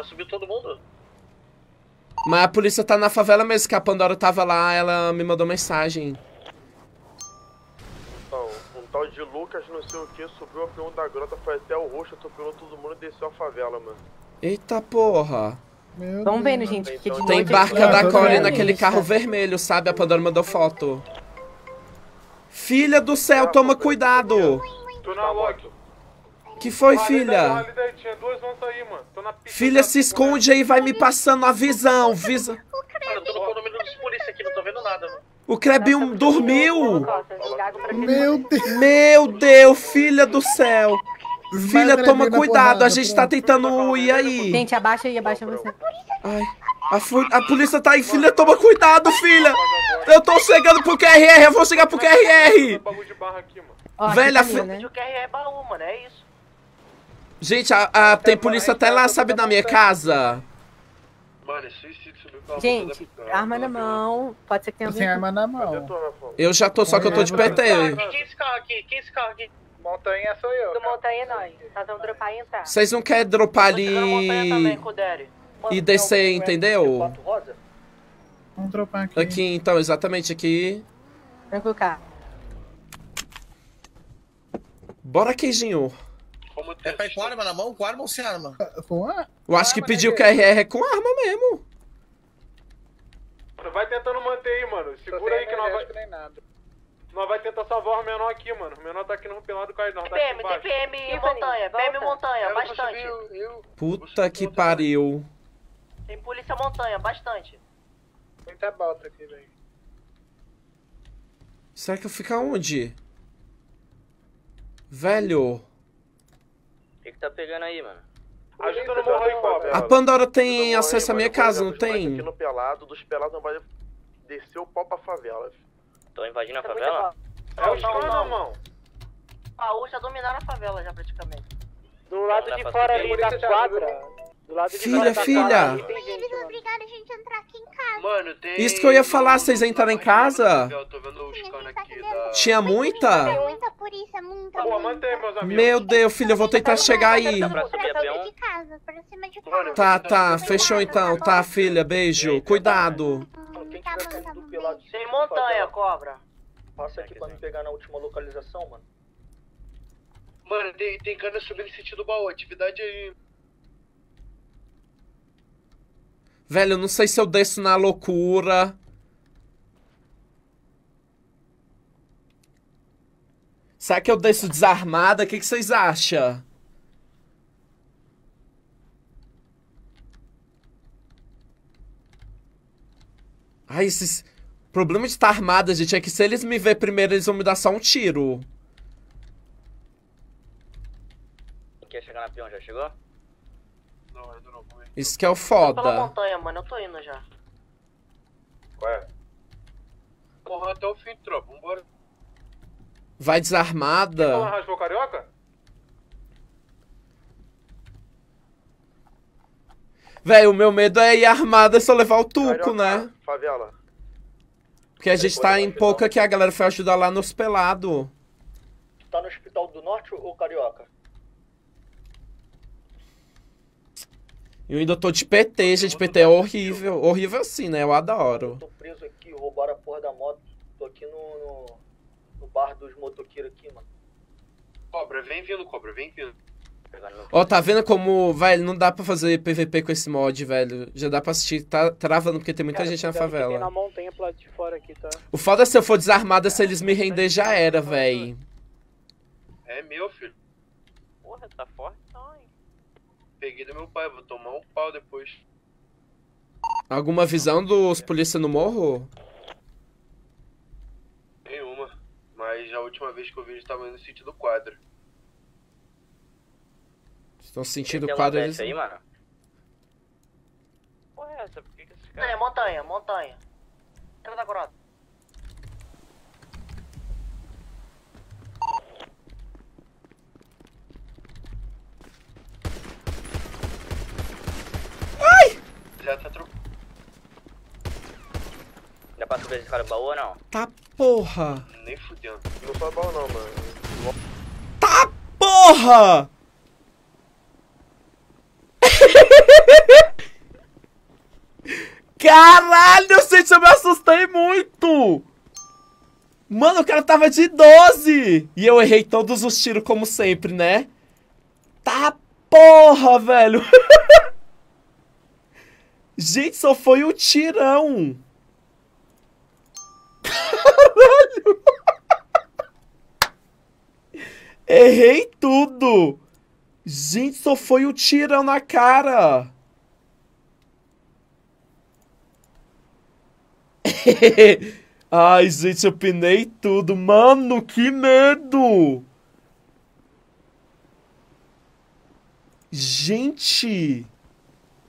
já subiu todo mundo. Mas a polícia tá na favela mesmo, que a Pandora tava lá, ela me mandou mensagem. Então, um tal de Lucas, não sei o que, subiu a P1 da grota, foi até o roxo, atropelou todo mundo e desceu a favela, mano. Eita porra. Vamos vendo, gente, que de Tem noite... barca da Core naquele carro vermelho, sabe? A Pandora mandou foto. Filha do céu, toma cuidado. Tô na Loki. Que foi, filha? Tinha duas onças aí, mano. Tô na Filha, se esconde aí e vai me passando a visão. Mano, eu tô no condomínio dos polícia aqui, não tô vendo nada, mano. O Krebinho dormiu. Meu Deus. Meu Deus, filha do céu. Filha, toma cuidado, a gente tá tentando ir aí. Gente, abaixa aí, abaixa você. Ai, a polícia tá aí, filha, toma cuidado, filha. Eu tô chegando pro QRR, eu vou chegar pro QRR. Ó, Velha, aqui tá, né? O QR é baú, mano, é isso. Gente, tem polícia até lá, sabe, na minha casa. Mano, é suicídio subir pela Gente, arma na mão. Pode ser que tenha Sem alguém... arma na mão. Eu já tô, só que eu tô de PT. Quem é esse carro aqui? Quem é esse carro aqui? Montanha sou eu. Do Montanha é nós. Nós vamos dropar e entrar. Vocês não querem dropar Tô chegando na montanha também, ali Kuderi. e descer, entendeu? Rosa? Vamos dropar aqui. Aqui, então, exatamente aqui. Tranquilo, cara. Bora, queijinho. É pra ir com arma na mão? Com arma ou sem arma? Com a? Eu acho que pedir o QRR é com arma mesmo. Vai tentando manter aí, mano. Segura aí que nós vai... Nem nada. Nós vai tentar salvar o menor aqui, mano. O menor tá aqui no pelado do carro, não. Tá aqui PM, tem embaixo. PM montanha, PM montanha, bastante. Puta que pariu. Tem polícia montanha, bastante. Muita balta aqui, velho. Será que eu fico aonde? Velho. O que tá pegando aí, mano? Ajuda no morro aí, Cobra. A Pandora tem acesso à minha casa, não tem? Aqui no pelado, dos pelados não vai descer o pau pra favela. Tô invadindo a favela? É os canos, mano. Baú já dominaram a favela já praticamente. Do lado de fora ali da quadra. Do lado de Filha, fora filha. da quadra, tem gente, Eles mano. obrigaram a gente a entrar aqui em casa. Mano, tem... Isso que eu ia falar, vocês entraram em casa? Eu tô vendo os canos aqui Tinha da... Tem muita? muita polícia, muita. Pô, mantém, meus amigos. Meu Deus, filho, eu vou tentar chegar aí. Pra cima de casa, pra cima de casa. Tá, fechou então. Tá, filha, beijo. Cuidado. Tá bom. Tem montanha, Cobra. Passa aqui pra me pegar na última localização, mano. Mano, tem cana subindo no sentido do baú. Atividade aí. Velho, eu não sei se eu desço na loucura. Será que eu desço desarmada? O que vocês acham? Ai, esses... Problema de estar armada, gente, é que se eles me ver primeiro, eles vão me dar só um tiro. Quer chegar na peão, já chegou? Não, ainda não. Isso que é o Pela foda. montanha, mano, eu tô indo já. Qual é? Porra, até o fim, tropa. Vambora. Vai desarmada. Rasgou carioca? Velho, o meu medo é ir armada se eu levar o tuco, Carioca, né? Favela. Porque a gente tá em pouca que a galera foi ajudar lá nos pelados. Tu tá no Hospital do Norte ou Carioca? Eu ainda tô de PT, gente. PT é horrível. Horrível assim, né? Eu adoro. Tô preso aqui, roubaram a porra da moto. Tô aqui no bar dos motoqueiros aqui, mano. Cobra, vem vindo, Cobra, vem vindo. Ó, tá vendo como, velho, não dá pra fazer PVP com esse mod, velho. Já dá pra assistir, tá travando porque tem muita gente na Tem favela. na montanha pro lado de fora aqui, tá? O foda é se eu for desarmada, se eles me render já era, velho. É meu, filho. Porra, tá forte não, hein? Peguei do meu pai, vou tomar um pau depois. Alguma visão dos polícia no morro? Nenhuma. Mas a última vez que eu vi eles estavam indo no sentido do quadro. Estão sentindo o quadro eles... aí, mano? Porra, é essa? Por que esses caras... montanha. Entra da grota. Já tá trocando. Dá pra subir esse cara do baú ou não? Tá porra! Nem fudendo. Não foi bom não, mano. Tá porra! Caralho, gente, eu me assustei muito! Mano, o cara tava de 12! E eu errei todos os tiros, como sempre, né? Tá porra, velho! Gente, só foi um tirão! Caralho! Errei tudo! Gente, só foi um tirão na cara! Ai, gente, eu pinei tudo. Mano, que medo! Gente!